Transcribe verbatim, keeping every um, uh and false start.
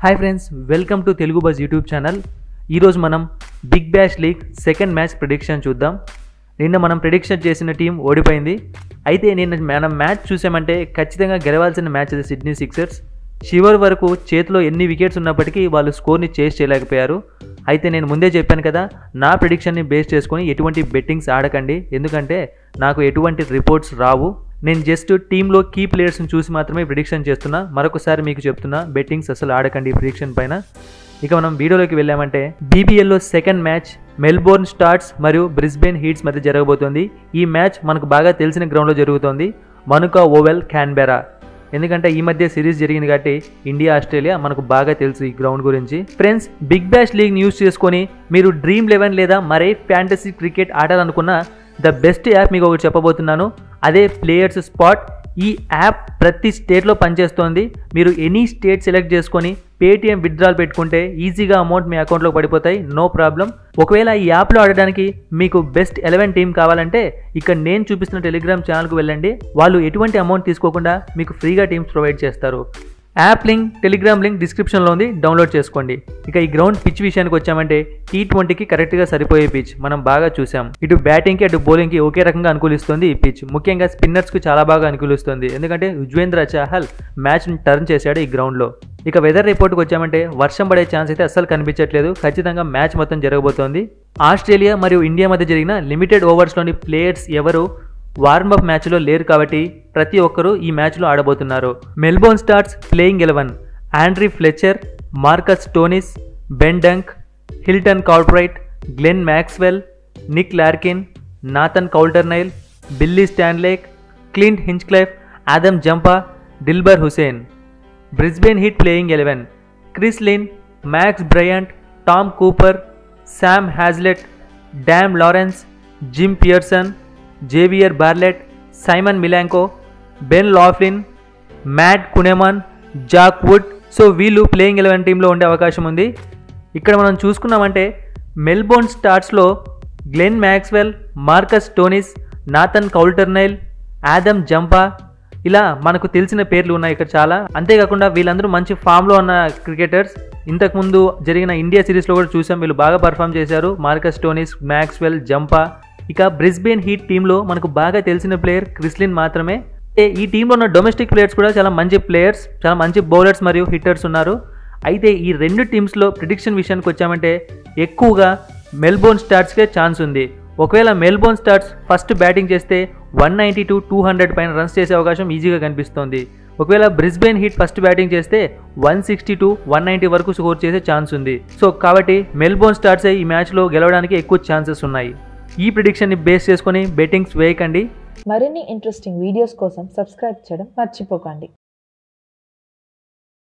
Hi friends, welcome to Telugu Buzz YouTube channel. ఈరోజు మనం Big Bash League second match prediction చూద్దాం. నిన్న మనం ప్రిడిక్షన్ చేసిన టీం ఓడిపోయింది. అయితే నిన్న మనం మ్యాచ్ చూసామంటే ఖచ్చితంగా గెలవాల్సిన మ్యాచ్ అది సిడ్నీ సిక్సర్స్. చివరి వరకు చేతిలో ఎన్ని వికెట్స్ ఉన్నప్పటికీ వాళ్ళు స్కోర్ని చేజ్ చేయలేకపోయారు. అయితే నేను ముందే చెప్పాను కదా, నా ప్రిడిక్షన్ని బేస్ చేసుకొని ఎటువంటి బెట్టింగ్స్ ఆడకండి, ఎందుకంటే నాకు ఎటువంటి రిపోర్ట్స్ రావు. నేను జస్ట్ టీంలో కీ ప్లేయర్స్ని చూసి మాత్రమే ప్రిడిక్షన్ చేస్తున్నా. మరొకసారి మీకు చెప్తున్నా, బెట్టింగ్స్ అసలు ఆడకండి ప్రిడిక్షన్ పైన. ఇక మనం వీడియోలోకి వెళ్ళామంటే బీబీఎల్లో సెకండ్ మ్యాచ్ మెల్బోర్న్ స్టార్స్ మరియు బ్రిస్బేన్ హీట్స్ మధ్య జరగబోతోంది. ఈ మ్యాచ్ మనకు బాగా తెలిసిన గ్రౌండ్లో జరుగుతోంది, మనుకా ఓవెల్ క్యాన్బెరా. ఎందుకంటే ఈ మధ్య సిరీస్ జరిగింది కాబట్టి ఇండియా ఆస్ట్రేలియా మనకు బాగా తెలుసు ఈ గ్రౌండ్ గురించి. Friends, Big Bash League use చేసుకొని మీరు డ్రీమ్ లెవెన్ లేదా మరే ఫ్యాంటసీ క్రికెట్ ఆడాలనుకున్న ద బెస్ట్ యాప్ మీకు ఒకటి చెప్పబోతున్నాను. అదే ప్లేయర్స్ స్పాట్. ఈ యాప్ ప్రతి స్టేట్లో పనిచేస్తోంది. మీరు ఎనీ స్టేట్ సెలెక్ట్ చేసుకొని పేటిఎం విత్డ్రాల్ పెట్టుకుంటే ఈజీగా అమౌంట్ మీ అకౌంట్లో పడిపోతాయి, నో ప్రాబ్లం. ఒకవేళ ఈ యాప్లో ఆడడానికి మీకు బెస్ట్ ఎలెవెన్ టీం కావాలంటే ఇక్కడ నేను చూపిస్తున్న టెలిగ్రామ్ ఛానల్కి వెళ్ళండి. వాళ్ళు ఎటువంటి అమౌంట్ తీసుకోకుండా మీకు ఫ్రీగా టీమ్స్ ప్రొవైడ్ చేస్తారు. యాప్ లింక్, టెలిగ్రామ్ లింక్ డిస్క్రిప్షన్లో ఉంది, డౌన్లోడ్ చేసుకోండి. ఇక ఈ గ్రౌండ్ పిచ్ విషయానికి వచ్చామంటే టీ ట్వంటీకి కరెక్ట్గా సరిపోయే పిచ్ మనం బాగా చూసాం. ఇటు బ్యాటింగ్కి అటు బౌలింగ్కి ఒకే రకంగా అనుకూలిస్తుంది ఈ పిచ్. ముఖ్యంగా స్పిన్నర్స్కి చాలా బాగా అనుకూలిస్తుంది, ఎందుకంటే యుజ్వేంద్ర చాహల్ మ్యాచ్ని టర్న్ చేశాడు ఈ గ్రౌండ్లో. ఇక వెదర్ రిపోర్ట్కి వచ్చామంటే వర్షం పడే ఛాన్స్ అయితే అస్సలు కనిపించట్లేదు. ఖచ్చితంగా మ్యాచ్ మొత్తం జరగబోతోంది. ఆస్ట్రేలియా మరియు ఇండియా మధ్య జరిగిన లిమిటెడ్ ఓవర్స్లోని ప్లేయర్స్ ఎవరు వార్మప్ మ్యాచ్లో లేరు కాబట్టి ప్రతి ఒక్కరూ ఈ మ్యాచ్లో ఆడబోతున్నారు. Melbourne Stars playing eleven: Andre Fletcher, Marcus Stoinis, Ben Dunk, Hilton Cartwright, Glenn Maxwell, Nick Larkin, Nathan Coulter Nile, Billy Stanlake, Clint Hinchcliffe, Adam Zampa, Dilbar Hussain. Brisbane Heat playing eleven: Chris Lynn, Max Bryant, Tom Cooper, Sam Heazlett, Dom Lawrence, Jim Peirson, Xavier Bartlett, Simon Milenko, Ben Laughlin, Matt Kuhnemann, Jack Wood. So వీళ్ళు playing eleven టీంలో ఉండే అవకాశం ఉంది. ఇక్కడ మనం చూసుకున్నామంటే Melbourne స్టార్స్లో Glenn Maxwell, Marcus Stoinis, Nathan Coulter Nile, Adam Zampa, ఇలా మనకు తెలిసిన పేర్లు ఉన్నాయి ఇక్కడ చాలా. అంతేకాకుండా వీళ్ళందరూ మంచి ఫామ్లో ఉన్న క్రికెటర్స్. ఇంతకుముందు జరిగిన ఇండియా సిరీస్లో కూడా చూసాం, వీళ్ళు బాగా పర్ఫామ్ చేశారు, మార్కస్ స్టోనిస్, మ్యాక్స్వెల్, జంపా. ఇక బ్రిస్బేన్ హీట్ టీంలో మనకు బాగా తెలిసిన ప్లేయర్ క్రిస్ లిన్ మాత్రమే. ఈ టీంలో ఉన్న డొమెస్టిక్ ప్లేయర్స్ కూడా చాలా మంచి ప్లేయర్స్, చాలా మంచి బౌలర్స్ మరియు హిట్టర్స్ ఉన్నారు. అయితే ఈ రెండు టీమ్స్లో ప్రిడిక్షన్ విషయానికి వచ్చామంటే ఎక్కువగా మెల్బోర్న్ స్టార్స్కే ఛాన్స్ ఉంది. ఒకవేళ మెల్బోర్న్ స్టార్స్ ఫస్ట్ బ్యాటింగ్ చేస్తే one ninety to two hundred పైన రన్స్ చేసే అవకాశం ఈజీగా కనిపిస్తోంది. ఒకవేళ బ్రిస్బేన్ హీట్ ఫస్ట్ బ్యాటింగ్ చేస్తే one sixty to one ninety వరకు స్కోర్ చేసే ఛాన్స్ ఉంది. సో కాబట్టి మెల్బోర్న్ స్టార్సే ఈ మ్యాచ్లో గెలవడానికి ఎక్కువ ఛాన్సెస్ ఉన్నాయి. ఈ ప్రిడిక్షన్ని బేస్ చేసుకొని బెట్టింగ్స్ వేయకండి. మరిన్ని ఇంట్రెస్టింగ్ వీడియోస్ కోసం సబ్స్క్రైబ్ చేయడం మర్చిపోకండి.